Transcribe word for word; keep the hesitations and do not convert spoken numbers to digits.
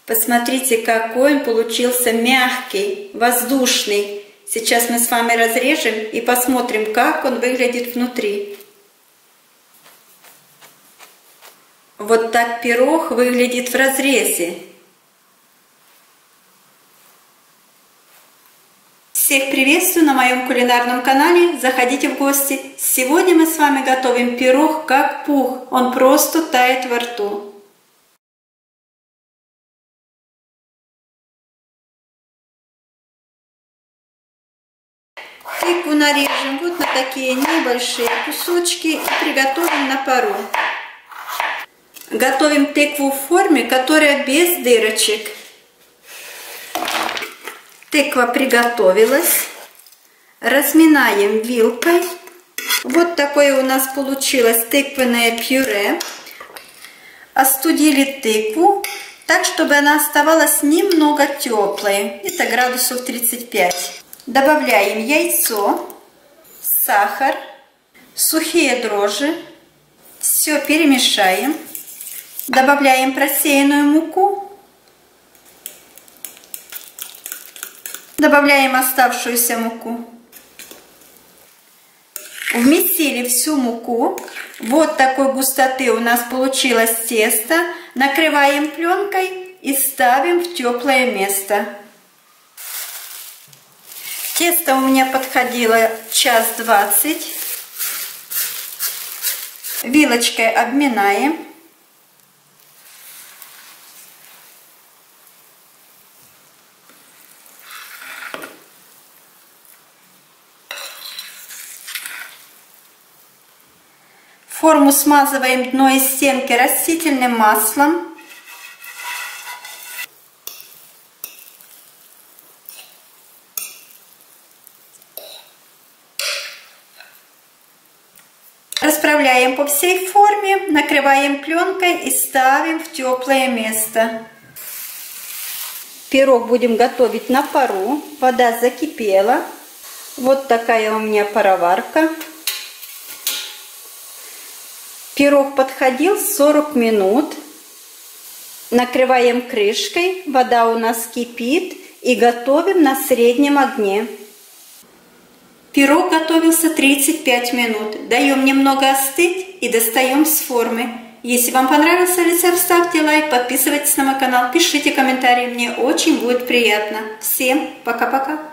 Посмотрите, какой он получился мягкий, воздушный. Сейчас мы с вами разрежем и посмотрим, как он выглядит внутри. Вот так пирог выглядит в разрезе. Всех приветствую на моем кулинарном канале. Заходите в гости. Сегодня мы с вами готовим пирог как пух. Он просто тает во рту. Тыкву нарежем вот на такие небольшие кусочки и приготовим на пару. Готовим тыкву в форме, которая без дырочек. Тыква приготовилась. Разминаем вилкой. Вот такое у нас получилось тыквенное пюре. Остудили тыкву так, чтобы она оставалась немного теплой. Это градусов тридцать пять. Добавляем яйцо, сахар, сухие дрожжи. Все перемешаем. Добавляем просеянную муку. Добавляем оставшуюся муку. Вмесили всю муку. Вот такой густоты у нас получилось тесто. Накрываем пленкой и ставим в теплое место. Тесто у меня подходило час двадцать. Вилочкой обминаем. Форму смазываем дно и стенки растительным маслом. Расправляем по всей форме, накрываем пленкой и ставим в теплое место. Пирог будем готовить на пару. Вода закипела. Вот такая у меня пароварка. Пирог подходил сорок минут. Накрываем крышкой. Вода у нас кипит. И готовим на среднем огне. Пирог готовился тридцать пять минут. Даем немного остыть и достаем с формы. Если вам понравился рецепт, ставьте лайк, подписывайтесь на мой канал, пишите комментарии. Мне очень будет приятно. Всем пока-пока.